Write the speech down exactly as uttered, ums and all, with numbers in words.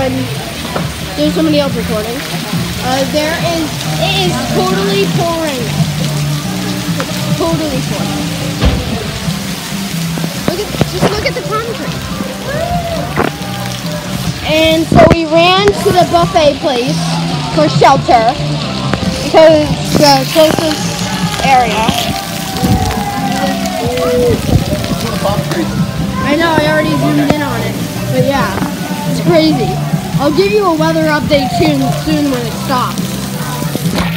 I'm doing somebody else recording. Uh, there is, it is totally pouring. It's totally pouring. Look at, just look at the palm tree. And so we ran to the buffet place for shelter because it's the closest area. I know, I already zoomed in on it, but yeah, it's crazy. I'll give you a weather update soon, soon when it stops.